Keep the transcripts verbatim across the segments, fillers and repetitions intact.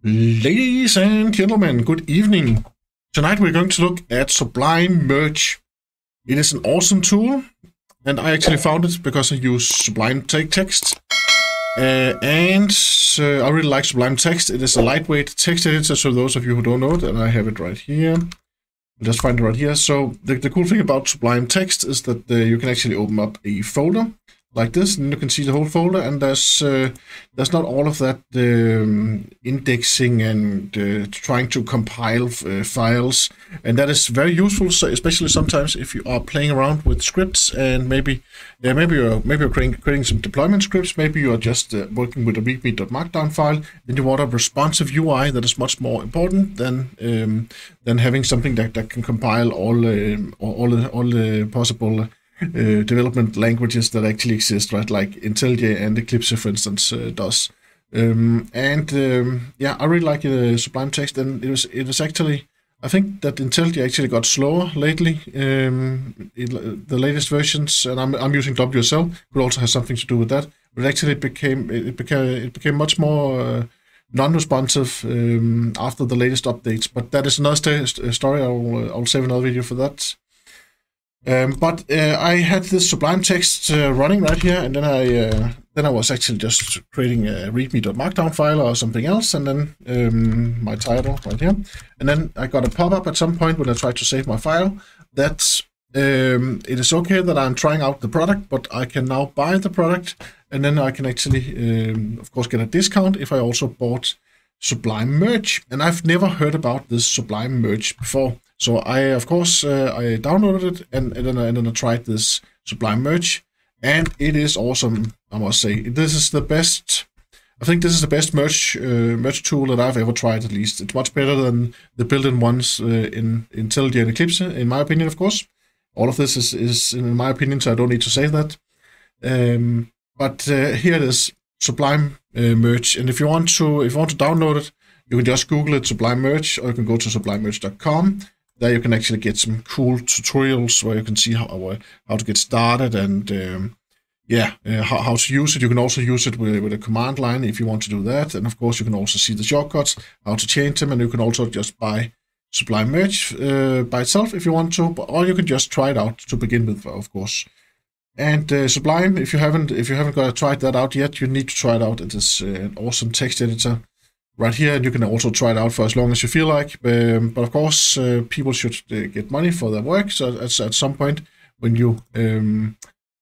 Ladies and gentlemen, good evening. Tonight we're going to look at Sublime Merge. It is an awesome tool, and I actually found it because I use Sublime Text. Uh, and uh, I really like Sublime Text. It is a lightweight text editor, so those of you who don't know it, and I have it right here. I'll just find it right here. So the, the cool thing about Sublime Text is that uh, you can actually open up a folder like this, and you can see the whole folder, and there's uh, there's not all of that um, indexing and uh, trying to compile uh, files, and that is very useful. So especially sometimes if you are playing around with scripts, and maybe yeah, maybe you're maybe you're creating, creating some deployment scripts, maybe you are just uh, working with a readme.markdown file, then you want a responsive U I that is much more important than um, than having something that, that can compile all uh, all the all the possible Uh, development languages that actually exist, right? Like IntelliJ and Eclipse, for instance, uh, does. Um, and um, yeah, I really like uh, Sublime Text, and it was it was actually, I think that IntelliJ actually got slower lately. Um, it, the latest versions, and I'm I'm using W S L, could also have something to do with that. But actually, it became it became it became much more uh, non-responsive um, after the latest updates. But that is another st story. I'll I'll save another video for that. Um, but uh, I had this Sublime Text uh, running right here, and then I uh, then I was actually just creating a readme.markdown file or something else, and then um, my title right here, and then I got a pop-up at some point when I tried to save my file that um, it is okay that I'm trying out the product, but I can now buy the product, and then I can actually, um, of course, get a discount if I also bought Sublime Merge, and I've never heard about this Sublime Merge before. So I, of course, uh, I downloaded it, and, and, then I, and then I tried this Sublime Merge, and it is awesome, I must say. This is the best, I think this is the best merge uh, merge tool that I've ever tried, at least. It's much better than the built-in ones uh, in IntelliJ and Eclipse, in my opinion, of course. All of this is, is in my opinion, so I don't need to say that. Um, but uh, here it is, Sublime uh, Merge, and if you want to, if you want to download it, you can just Google it, Sublime Merge, or you can go to sublime merge dot com. There you can actually get some cool tutorials where you can see how how to get started, and um, yeah, uh, how, how to use it. You can also use it with, with a command line if you want to do that. And of course, you can also see the shortcuts, how to change them, and you can also just buy Sublime Merge uh, by itself if you want to, or you can just try it out to begin with, of course. And uh, Sublime, if you haven't if you haven't got tried that out yet, you need to try it out. It is uh, an awesome text editor right here, and you can also try it out for as long as you feel like. Um, but of course, uh, people should uh, get money for their work. So at, at some point, when you, um,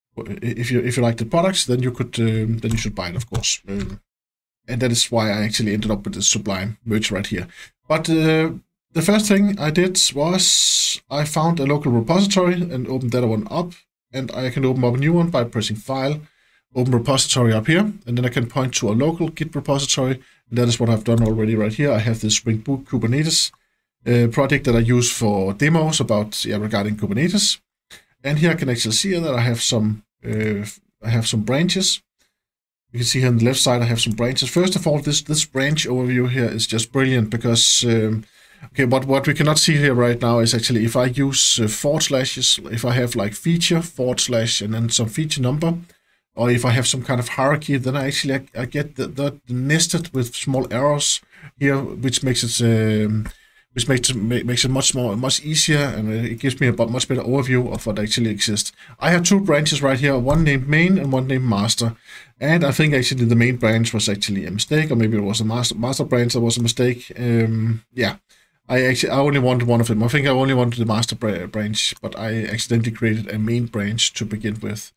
if you if you like the products, then you could um, then you should buy it, of course. Um, and that is why I actually ended up with this Sublime Merge right here. But uh, the first thing I did was I found a local repository and opened that one up, and I can open up a new one by pressing File, Open Repository up here, and then I can point to a local Git repository. That is what I've done already right here. I have this Spring Boot Kubernetes uh, project that I use for demos about yeah, regarding Kubernetes. And here I can actually see that I have some uh, I have some branches. You can see here on the left side I have some branches. First of all, this this branch overview here is just brilliant because um, okay, what what we cannot see here right now is actually if I use uh, forward slashes, if I have like feature forward slash and then some feature number, or if I have some kind of hierarchy, then I actually I, I get that the nested with small arrows here, which makes it um, which makes it makes it much more much easier, and it gives me a much better overview of what actually exists. I have two branches right here, one named main and one named master, and I think actually the main branch was actually a mistake, or maybe it was a master master branch that was a mistake. Um, yeah, I actually I only wanted one of them. I think I only wanted the master branch, but I accidentally created a main branch to begin with.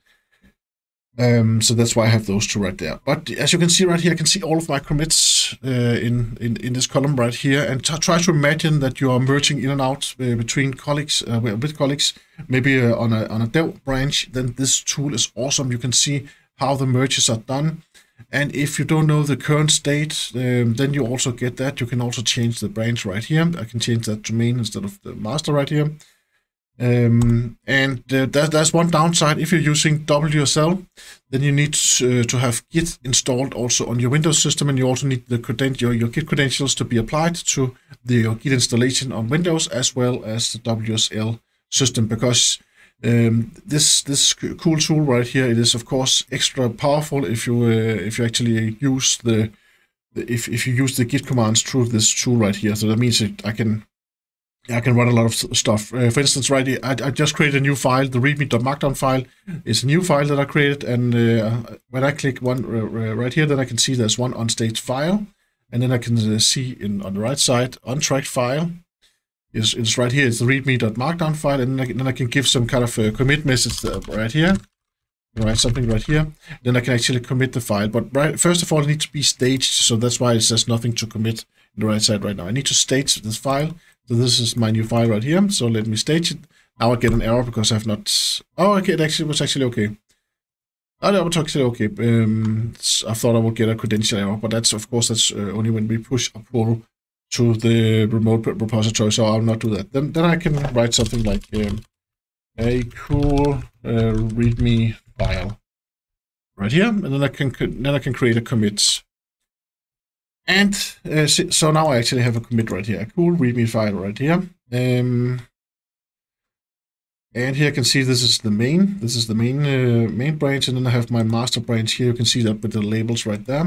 Um, so that's why I have those two right there. But as you can see right here, I can see all of my commits uh, in, in, in this column right here. And try to imagine that you are merging in and out uh, between colleagues, uh, with colleagues, maybe uh, on a on a dev branch. Then this tool is awesome. You can see how the merges are done. And if you don't know the current state, um, then you also get that. You can also change the branch right here. I can change that to main instead of the master right here. Um, and uh, that, that's one downside. If you're using W S L, then you need uh, to have Git installed also on your Windows system, and you also need the credent your, your Git credentials to be applied to the your Git installation on Windows as well as the W S L system, because um, this this cool tool right here, it is of course extra powerful if you uh, if you actually use the if if you use the git commands through this tool right here. So that means it, I can I can run a lot of stuff. Uh, for instance, right here, I, I just created a new file. The readme.markdown file is a new file that I created, and uh, when I click one uh, right here, then I can see there's one unstaged file, and then I can uh, see in on the right side untracked file. Is it's right here. It's the readme.markdown file, and then I, then I can give some kind of a commit message right here. Write something right here. Then I can actually commit the file. But right, first of all, it needs to be staged, so that's why it says nothing to commit on the right side right now. I need to stage this file. So this is my new file right here. So let me stage it. Now I get an error because I've not. Oh, okay. It actually was actually okay. Oh, that was actually okay. Um, I thought I would get a credential error, but that's of course that's uh, only when we push or pull to the remote repository. So I'll not do that. Then then I can write something like um, a cool uh, readme file right here, and then I can then I can create a commit. And uh, so now I actually have a commit right here, a cool readme file right here. Um, and here I can see this is the main. This is the main uh, main branch, and then I have my master branch here. You can see that with the labels right there.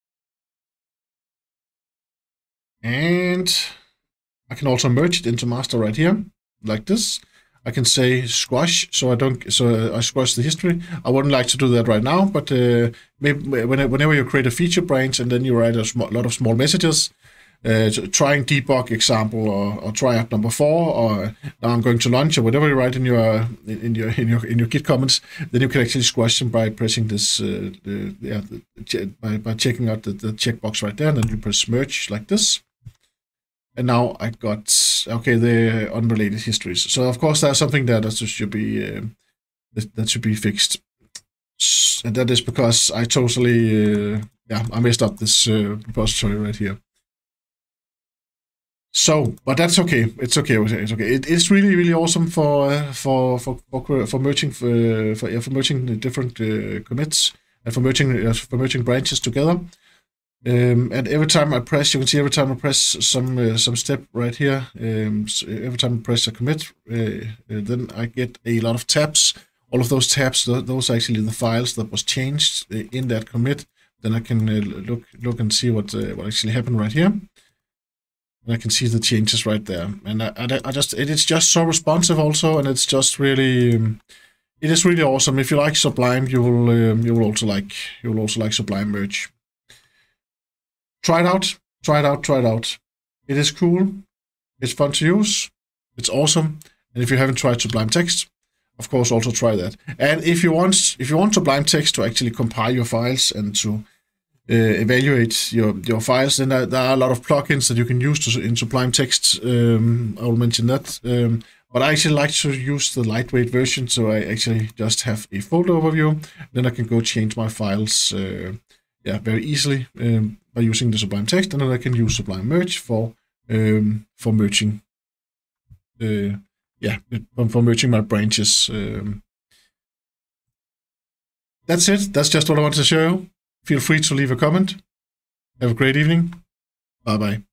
And I can also merge it into master right here, like this. I can say squash, so I don't, so I squash the history. I wouldn't like to do that right now, but uh, maybe whenever you create a feature branch and then you write a small, lot of small messages, uh, trying debug example or, or try out number four, or now I'm going to lunch, or whatever you write in your in your in your in your Git comments, then you can actually squash them by pressing this, uh, the, yeah, the, by by checking out the, the checkbox right there, and then you press merge like this. And now I got, okay, the unrelated histories. So of course there's something there that should be uh, that should be fixed, and that is because I totally, uh, yeah, I messed up this uh, repository right here. So, but that's okay. It's okay. It's okay. It is really, really awesome for uh, for for for for merging for for, yeah, for merging the different uh, commits and for merging uh, for merging branches together. Um, and every time I press, you can see every time I press some uh, some step right here, um, so every time I press a commit, uh, uh, then I get a lot of tabs. All of those tabs, th those are actually the files that was changed uh, in that commit. Then I can uh, look look and see what uh, what actually happened right here. And I can see the changes right there. And I, I, I just it is just so responsive also, and it's just really um, it is really awesome. If you like Sublime, you will um, you will also like you will also like Sublime Merge. Try it out, try it out, try it out. It is cool, it's fun to use, it's awesome. And if you haven't tried Sublime Text, of course, also try that. And if you want, if you want Sublime Text to actually compile your files and to uh, evaluate your your files, then there, there are a lot of plugins that you can use to, in Sublime Text. Um, I will mention that. Um, but I actually like to use the lightweight version, so I actually just have a folder overview. Then I can go change my files. Uh, Yeah, very easily um, by using the Sublime Text, and then I can use Sublime Merge for um, for merging. Uh, yeah, for merging my branches. Um, that's it. That's just what I wanted to show you. Feel free to leave a comment. Have a great evening. Bye bye.